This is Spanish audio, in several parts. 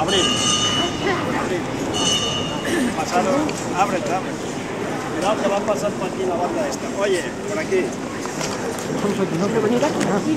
Abrir. Abrir. Pasaros. Ábrete, ábrete. Cuidado que va a pasar por aquí la banda esta. Oye, por aquí. No quiero venir aquí, ¿no?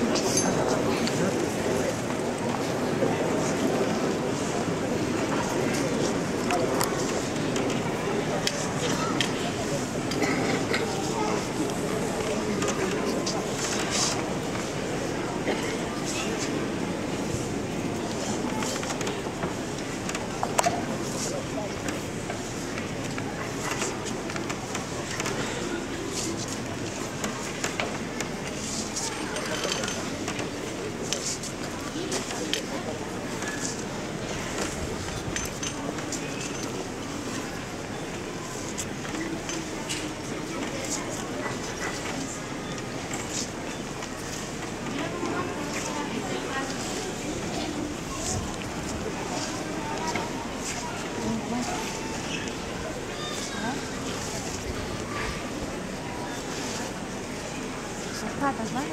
Patas, ¿vale?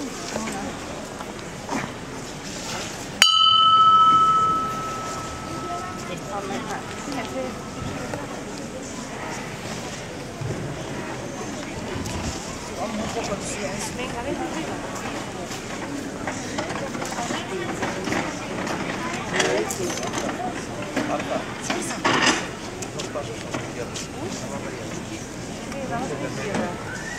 Venga, venga, arriba. Dos pasos a la izquierda. Sí, vamos a la izquierda.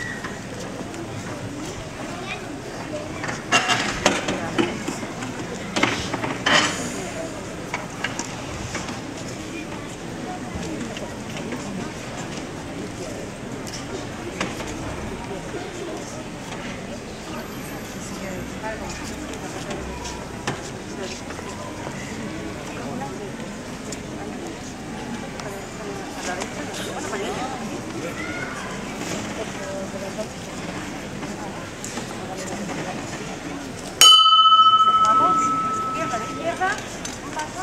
Vamos, izquierda, izquierda, un paso.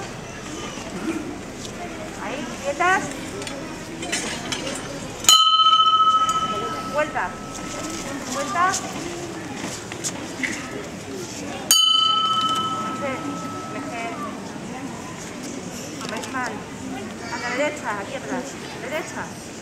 Ahí, quietas. Vuelta, vuelta. No veis mal. A la derecha, aquí atrás. Derecha.